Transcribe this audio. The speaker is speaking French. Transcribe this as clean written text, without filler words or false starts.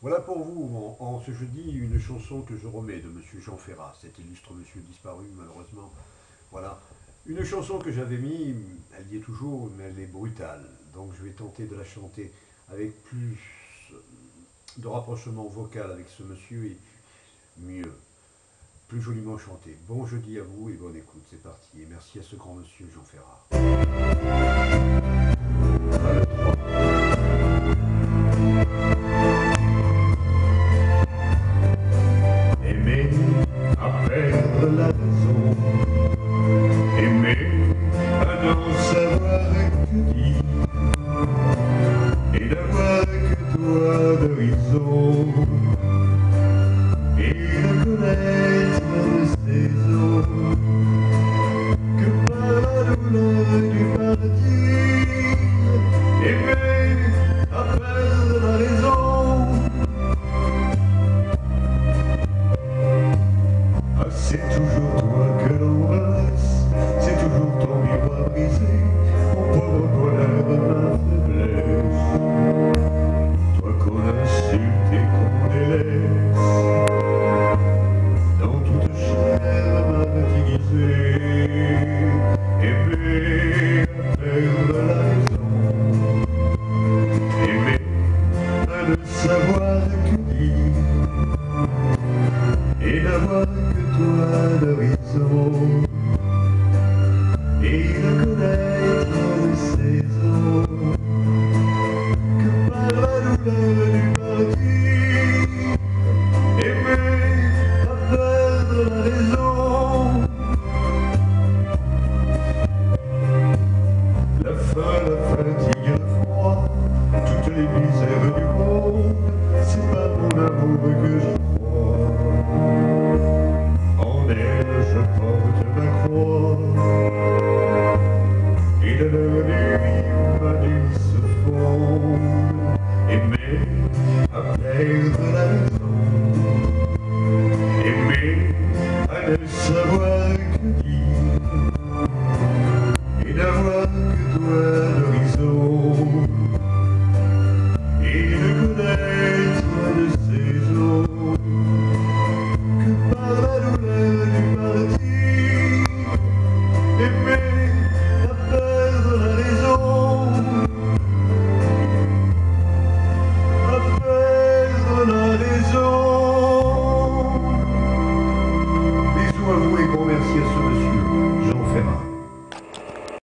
Voilà pour vous, en ce jeudi, une chanson que je remets de Monsieur Jean Ferrat, cet illustre monsieur disparu malheureusement. Voilà, une chanson que j'avais mis, elle y est toujours, mais elle est brutale. Donc je vais tenter de la chanter avec plus de rapprochement vocal avec ce monsieur et mieux, plus joliment chanté. Bon jeudi à vous et bonne écoute, c'est parti. Et merci à ce grand monsieur Jean Ferrat. Aimer à perdre la raison, aimer à n'en savoir que dire, et n'avoir que toi d'horizon, et reconnaître de saison que par la douleur du martyre, aimer à perdre la raison. C'est toujours toi que l'embrasse, c'est toujours ton miroir brisé, mon pauvre bonheur de ma faiblesse. Toi qu'on insulte et qu'on délaisse, dans toute chair martyrisée, aimer à perdre la raison, aimer à ne savoir que dire, et n'avoir que toi d'horizon, et reconnaître les saisons que par la douleur du martyre, aimer à perdre la raison. La faim, la fatigue, le froid, toutes les misères du monde, c'est pas mon amour que j'y crois. En elle je porte ma croix, et de leur nuit ma nuit se fonde. Aimer à perdre la